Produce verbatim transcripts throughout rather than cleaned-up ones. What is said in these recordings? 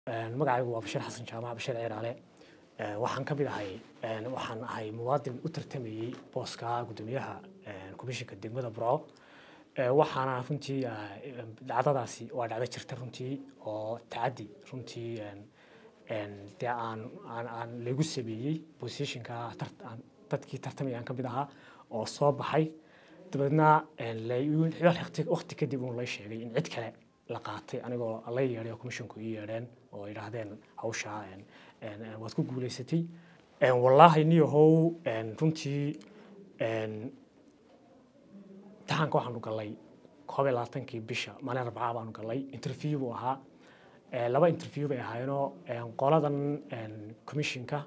magacaygu waa Bashir Xasan Jaamac Bashir Ciiraale waxaan ka mid ahay waxaan ahay muwaadin u tartamayay booska gudoomiyaha komishinka degmada Burco waxaana runtii dhacdadaasi waa dhacdo jirta runtii oo taadi runtii de aan aan lagu sameeyay positionka dadkii tartamayaan ka mid ahaa oo soo baxay dabadna waqti kadib uu la sheegay in cid kale la qaatay anigoo la yeeray komishinku ii yeereen oo yiraahdeen hawsha waad ku guuleysatay wallahi niyahow runtii tahanka waxaan u galay koob iyo labaatankii bisha maalin Arbacada baan u galay interview buu ahaa laba interview bay ahaayeen qoladan komishinka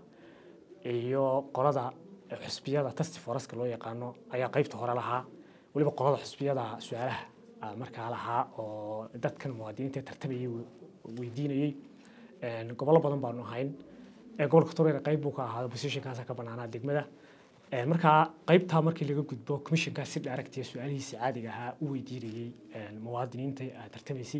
iyo qolada xisbiyada task force loo yaqaano ayaa qaybta hore lahaa waliba qolada xisbiyada su'aalaha markaa lahaa oo dadkan muwaadiniinta tartamayay weydiinayay gobolo badan baan ahayn gobolka Togdheer qayb buu ka ahaa positionkaas ka banaanaa degmada markaa qaybta markii laga gudbo komishinka si direct su'aalihiisa caadiga ah u weydiinayay muwaadiniinta tartamaysay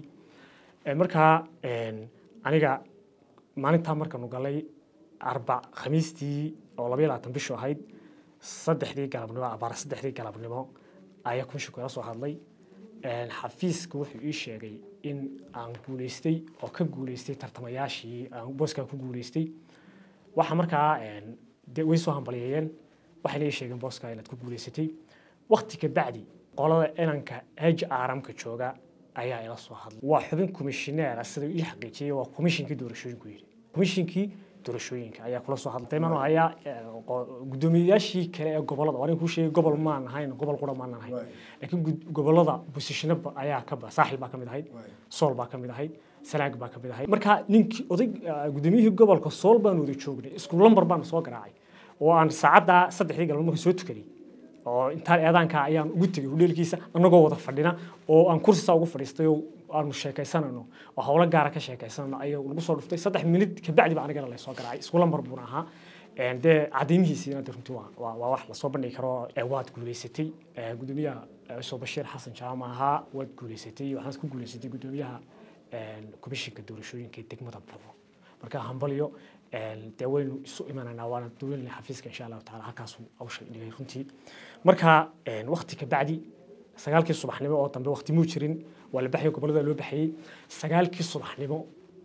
markaa aniga maalinta markaan u galay arba khamiistii oo laba iyo labaatan bisho ahayd saddexdii galabnimo abaar saddexdii galabnimo ayaa komishinku la soo hadlay xafiisku wuxuu ii sheegay in aan guuleystay oo ka guuleystay tartamayaashii aan booska ku guuleystay waxa markaa way soo hambalyeeyeen waxa la sheegay booska inaad ku guuleysatay waqti ka bacdi qolada inanka H R M ka jooga ayaa ila soo hadlay waa xubin komishineer sida ii xaqiijiyay waa komishinkii doorashooyinka yiri komishinkii doorashooyinka ayaa kula soo hadlay ma ayaa gudoomiyaashii kale ee gobolada waan ku sheegay gobol ma ahayn gobol qura ma ahayn laakiin gobolada position ayaa ka ba saaxil baa kamid ahayd sool baa kamid ahayd salaag baa kamid ahayd marka ninkii oday gudoomiyihii gobolka sool baan wada joognay isku lambar baan soo garaacay oo aan saacada saddexdii galmo markii soo tukaday oo inta eedaanka ayaan ugu tagay hudheelkiisa anagoo wada fadhina oo aan kursi ugu fadhiistay oo aan sheekaysanano oo hawlo gaar ah ka sheekaysanano ayaa ugu soo dhuftay saddex minute ka bacdi baan aniga la soo garaacay isku lambar buu ahaa ee de cadeymihiisina runtii waa waa wax la soo bandhigi karo ee waad guuleysatay gudoomiyaha soo Bashir Xasan Jaamac ahaa waad guuleysatay waxaan ku guuleysatay gudoomiyaha komishinka doorashooyinka degmada Burco marka hambaliyo de waynu isu imanayna waana dowladna xafiiska insha Allah taala halkaas uu shaqeeyay runtii marka waqti ka bacdi sagaalkii subaxnimo oo dambe waqti muu jirin wala baxay gobolada loo baxay sagaalkii subaxnimo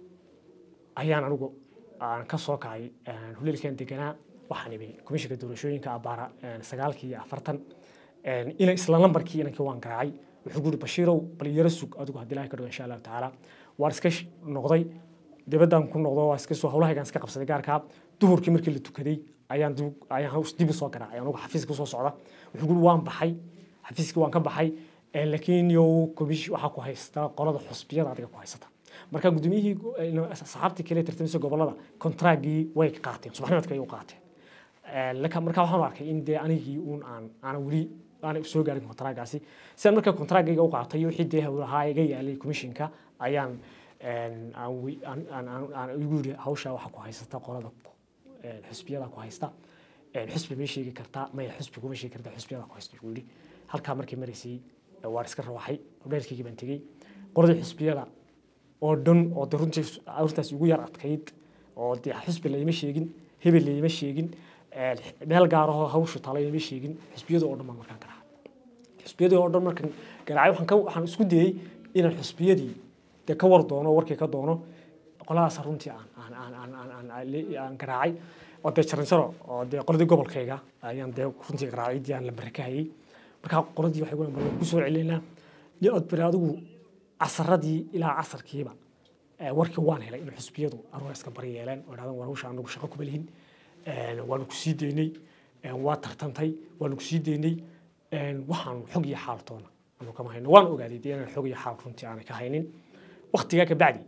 ayaan anigu aan ka soo kacay huleelkan deganaa waxaan ibay komishinka doorashooyinka abaara sagaalkii afartan ila isla lambarkii inankii waan garaacay wuxuu guri Bashirow bal yara sug adigu hadii Ilaahay ka dhigo insha Allah taala waar iska noqday dibadaan ku noqdo waa iska soo hawlahaygan iska qabsaday gaarka duhurkii markii la tukaday ayaan dib ayaan hoos dib soo garaacay anigu xafiiska soo socda wuxuu guri waan baxay xafiiska waan ka baxay laakiin yow komishin waxa ku haysta qolada xusbiyada adiga ku haysata marka gudoomiyihii saxaabtii kale tartamaysa gobolada kontraagii way qaateen subaxnimadka ay u qaateen laakiin marka waxaan arkay in de anigii uun aan aan wali aan soo gaarin kontraagaasi sidoo marka kontraagiga u qaatay wixii de hawlaha iga yaalay komishinka ayaan aan aan aan ugu yiri hawsha waxa ku haysata qolada xusbiyada ku haysta xusbi ma sheegi kartaa ma xusbi kuma sheegi kartaa xusbiyada ku haysta wali halka markii marisay waar iska rawaxay dheerkii baan tagay qolada xusbiyada oo dhan oo runtii awrtaas ugu yar adkayd oo de xusbi leeyma sheegin hebel leeyma sheegin meel gaar ah hawsha talay ma sheegin xusbiyada oo dhan markaan garaacay xusbiyada oo dhan markaan garaacay waxaan ka waxaan isku dayay inaan xusbiyadii de ka war doono warkii ka doono qoladaas runtii aan aan aan aan aan garaacay oo de charansaro oo de qoladii gobolkayga ayaan de runtii garaacay diyan la barakayay marka qoladii waxay ugu ku soo celinaa li od baraadigu casradii ilaa casarkiiba warkii waan helay in xusbiyadu aroor iska bari yeeleen oo dhaadan warwasha anagu shaqo ku balihin waan ku sii deynay waa tartantay waan ku sii deynay waxaan xog iyo xaaltoona anu kama hayno waan ogaaday in xog iyo xaal runtii aan ka haynin waqtiga ka bacdi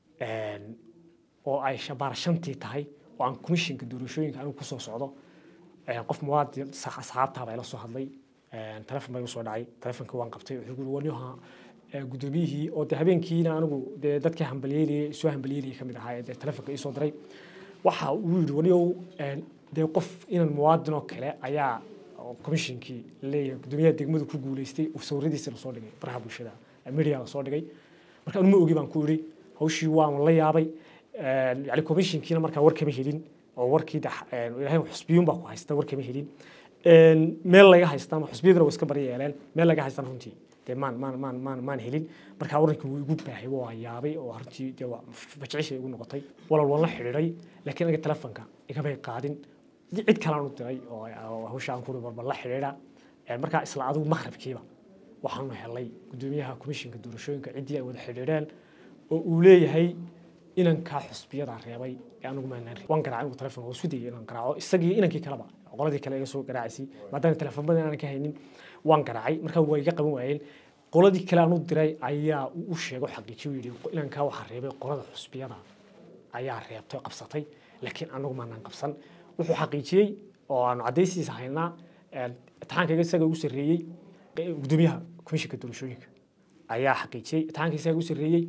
oo ay shabaar shantii tahay oo aan komishinka doorashooyinka anigu ku soo socdo qof muwaadin saxaabta baa ila soo hadlay telefoon baa soo dhacay telefoonka waan qabtay wuxuu guri waniha gudoomiyihii oo de habeenkiina anigu de dadka hambalyeeyay soo hambalyeeyay kamid ahaa de telefoonka ii soo diray waxa uu yiri waniyow de qof inaan muwaadin oo kale ayaa komishinkii leeyahay gudoomiyaha degmadu ku guuleystay oo sawiradiisa soo dhigay baraha bulshada media soo dhigay marka anu ma ogi baan ku yiri hawshii waan la yaabay يعني كوميشنكينا marka war kama helin oo warkii ilaahay xusbiyuun baa ku haysta war kama helin meel laga haysta ama xusbiyaduna way iska bari yeeleen meel laga haysta runtii de maan maan maan maan maan helin marka waranku wuu igu baahay waa yaabay oo runtii de waa bajcishay igu noqotay walal wala xiriiray laakiin aniga telefoonka iga bay qaadin cid kale aan u diray oo hawshaan ku barbar la xiriira marka isla adigu maqribkiiba waxaan helay gudoomiyaha komishinka doorashooyinka cidii ay wada xiriireen oo uu leeyahay inaan ka xusbiyada reebay anigu ma naan waan garaacay telefoonka oo sudiyay inaan garaaco isagii inankii kaleba qoladii kale iga soo garaacay maadaama telefoonada aan ka haynin waan garaacay marka way iga qaban waayeen qoladii kale aan u diray ayaa u sheegay xaqiijiyo yiri inaan ka waxa reebay qolada xusbiyada ayaa reebtay qabsatay laakiin anigu ma naan qabsan wuxuu xaqiijiyay oo aan cadeysiisa haynaa taankaga isaga ugu sareeyay gudoomiyaha komishinka doorashooyinka ayaa xaqiijiyay taankaga isaga ugu sareeyay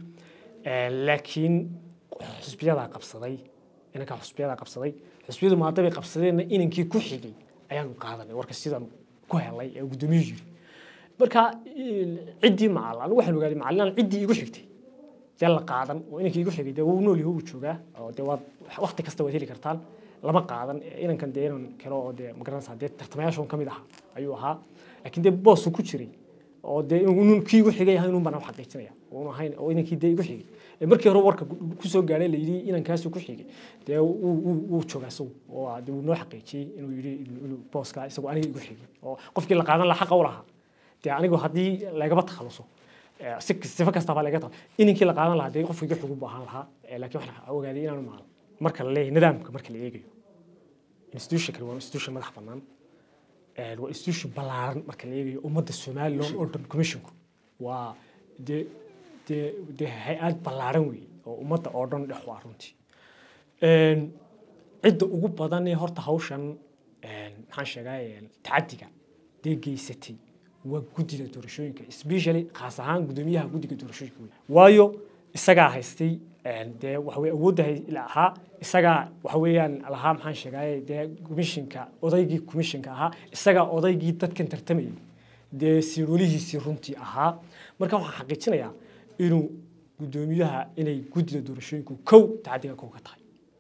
laakiin xusbiyada qabsaday inanka xusbiyada qabsaday xusbiyadu maadaama ay qabsadeen inankii ku xigay ayaan qaadanay warka sidaan ku helay ee gudoomiyuhu yiri marka cidii macal anigu waxaan ogaaday macalin cidii igu xigtay jalla qaadan oo inankii igu xigay uu nool yahay uu joogaa oo de waqti kasta way heli kartaan lama qaadan inankan deeran kale oo de magaranaysa de tartamayaashan kamid ah ayuu ahaa laakiin de boos ku jiray oo de inuu kii igu xigay yahay inuu bana xaqiijinaya oo ahayn oo inankii de igu xigay markii hore warka ku soo gaaray la yiri inankaas ku xigay de uu uu joogaa soo oo de uu noo xaqiijiyay inuu yiri inuu booska isagu aniga igu xigay oo qofkii la qaadan la xaq u lahaa de anigu hadii laga ba takhaluso si sifa kasta baa laga tahay inankii la qaadan lahaa de qofkii igu xigay baahan lahaa laakiin waxa ogaaday inaanu maal marka la leeyahay nidaamka marka la eegayo institution kale waa institution madax bannaan ee waa institution balaaran marka la eegayo ummadda Soomaaliland oo dhan commissionku waa de de de hay'ad balaaran weey oo ummadda oo dhan dhex waa runtii een cidda ugu badan ee horta hawshan een maxaan sheegay tacadiga deegaysatay waa guddiga doorashooyinka especially khaas ahaan gudoomiyaha guddiga doorashooyinka waayo isaga haystay de waxa way awoodahay ilaaha isaga waxa weeyaan lahaa maxaan sheegay de komishinka odaygii komishinka ahaa isaga odaygii dadkan tartamay de siroolihiisi runtii ahaa marka waxaan xaqiijinayaa inuu gudoomiyaha inay guddiga doorashooyinku kow tacadiga kow ka tahay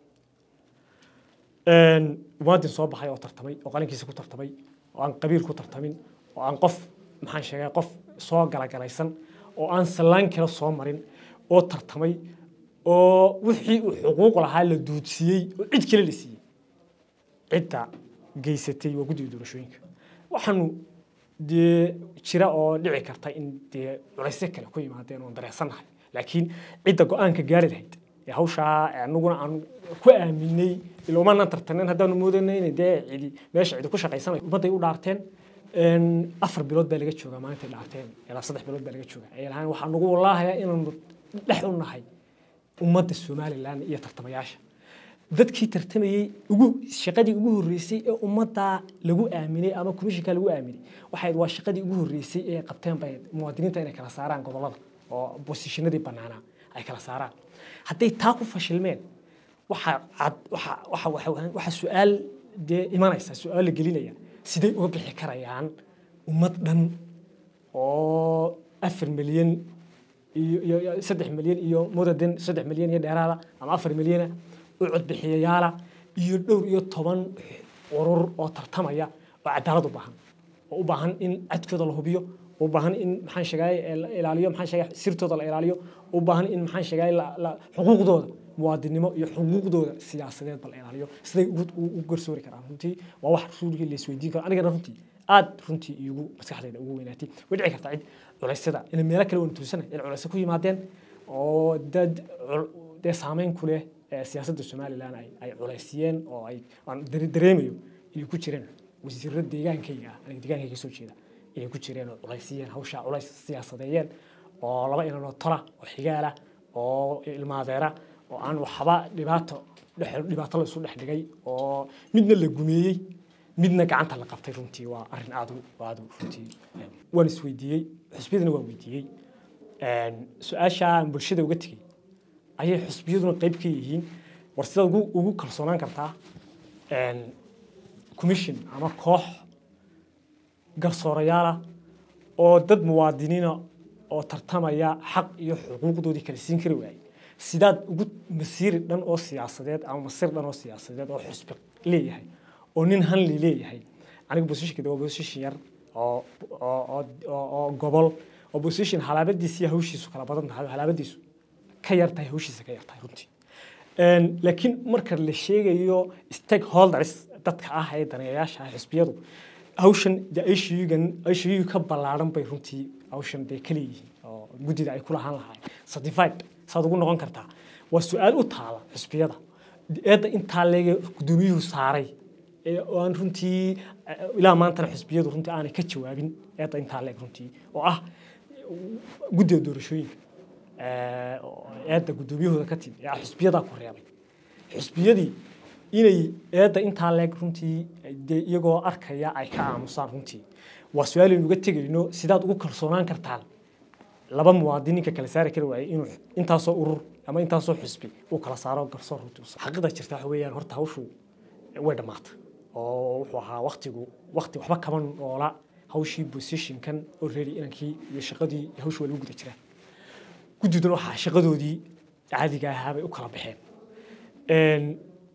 een waadin soo baxay oo tartamay oo qalinkiisa ku tartamay oo aan qabiil ku tartamin oo aan qof maxaan sheegay qof soo galagalaysan oo aan salaan kala soo marin oo tartamay oo wixii uu xuquuq lahaa la duudsiyay oo cid kale la siiyay cidda geysatay waa guddiga doorashooyinka waxaanu de jira oo dhici karta in de culays kale ku yimaadeen oo dareesanahay laakiin cidda go'aanka gaari lahayd ee hawsha anaguna aan ku aaminay ilaa ma tartanan hadaan moodanay in de cidi meesha cidi ku shaqaysanay umaday u dhaarteen een afar bilood baa laga joogaa maalinta dhaarteen ilaa saddex bilood baa laga joogaa ee lahayn waxa nagu wallaahi inaan dhex u nahay ummadda Soomaaliland iyo tartamayaasha dadkii tartamayay ugu shaqadii ugu horeysay ee ummadda lagu aaminay ama komishinka lagu aaminay waxay waa shaqadii ugu horeysay ee qabteen bay muwaadiniinta inay kala saaraan gobolada oo positionadii banaana ay kala saaraan haday taa ku fashilmeen waxa waxa waxa waxa su'aal de imanaysa su'aal la gelinaya sidee uga bixi karayaan ummad dhan oo afar milyan iyo saddex milyan iyo mudadan saddex milyan iyo dheeraada ama afar milyan oo cod bixiyayaala iyo dhowr iyo toban urur oo tartamaya oo cadaalad u baahan oo u baahan in cadkooda la hubiyo oo u baahan in maxaan sheegay ilaaliyo maxaan sheegay sirtooda la ilaaliyo oo u baahan in maxaan sheegay xuquuqdooda muwaadinimo iyo xuquuqdooda siyaasadeed bal ilaaliyo siday u garsoori karaan runtii waa wax rasuulkii la isweydiin karo aniga runtii aad runtii igu maskaxdayda ugu weynaatay way dhici kartaa cid culaysada in meelo kale oo tuusanay in culays ku yimaadeen oo dad de saameyn ku leh siyaasadda Soomaaliland ay ay culaysiyeen oo ay aan dareemayo inay ku jireen wasiirada deegaankayga aniga deegaankayga soo jeeda inay ku jireen oo culaysiyeen hawsha culays siyaasadeeyeen oo laba inanoo tala oo xigaala oo ilmaadeera oo aan waxba dhibaato dhibaato la isu dhex dhigay oo midna la gumeeyay midna gacanta la qabtay runtii waa arin aad u aad u runtii waan isweydiiyay xisbiyaduna waan weydiiyay een su'aasha bulshada uga tagay ayay xisbiyaduna qayb ka yihiin war sida ugu ugu kalsoonaan kartaa een commission ama koox garsoorayaal oo dad muwaadiniina oo tartamaya xaq iyo xuquuqdoodii kala siin kari waayay sidaad ugu masiir dhan oo siyaasadeed ama masir dhan oo siyaasadeed oo xusbi leeyahay oo nin hanli leeyahay aniga positionka waa position yar oo oo oo gobol oo position halaabadiisa hawshiisu kala badan tahay halaabadiisu ka yar tahay hawshiisa ka yar tahay runtii een laakiin marka la sheegayo stakeholders dadka ah ee daneeyaasha xisbiyadu hawshan issue-gan issue ka balaaran bay runtii hawshan bay kala yihiin oo gudida ay ku lahaan lahaayeen certified saad ugu noqon kartaa waa su'aal u taala xisbiyada eedda intaa leega gudoomiyuhu saaray ee aan runtii ilaa maanta xisbiyadu runtii aanay ka jawaabin eedda intaa leeg runtii oo ah guddiga doorashooyinka ee eedda gudoomiyahooda ka timid ee xisbiyada ku reebay xisbiyadii inay eedda intaa leeg runtii iyagoo arkaya ay ka aamusaan runtii waa su'aal uga tegayno sidaad ugu kalsoonaan kartaan laba muwaadiniinka kala saari kara waayay inuu intaasoo urur ama intaasoo xisbi uu kala saaro garsoor runtii xaqiiqda jirta waxa weeyaan horta hawshu way dhamaatay oo wuxuu ahaa waqtigu waqti waxba kaban oola hawshii position kan already inankii iyo shaqadii hawshu wali guda jiraan gudiduna waxa shaqadoodii caadiga ahaa bay u kala baxeen een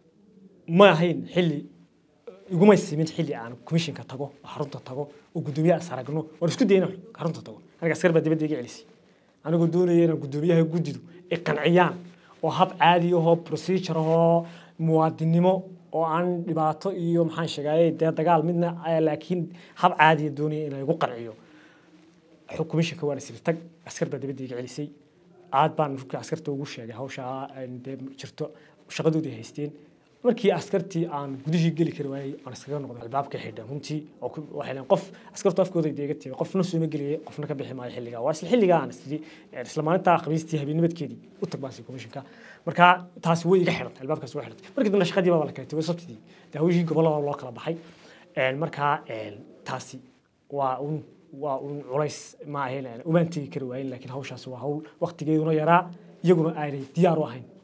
ma ahayn xilli iguma simin xilli aan commissionka tago xarunta tago oo gudoomiyaha saragno war isku dayna xarunta tago aniga askar baa dibadda iga celisay anigu doonayay inaan gudoomiyaha gudidu ay qanciyaan oo hab caadi ah oo procedure oo muwaadinimo oo aan dhibaato iyo maxaan sheegay dee dagaal midna laakiin hab caadi ah doonayay inaan igu qanciyo xukumishanka waan isir tag askar baa dibadda iga celisay aad baan ruuxa askarta ugu sheegay hawsha dee jirto shaqadoodii haysteen markii askartii aan gudihii gali kari waayay aan iskaga noqday albaabka xidhan runtii oo waxay qof askartu afkooda deega tii qofna soo ma galiyay qofna ka bixi maayo xilliga waa isla xilliga aan isli isla maalinta khamiistii habeennimadkeedii u tagbaasay commissionka marka taasi way iga xidhan albaabkaas way xidhan markii dambena shaqadii baa la keenay way sabtidii daawishii gobolada loo kala baxay een marka een taasi waa un waa un culays ma ahayn uma tagi kari waayay laakiin hawshaas waa hawl waqtigeeduna yaraa iyaguna ay diyaar u ahayn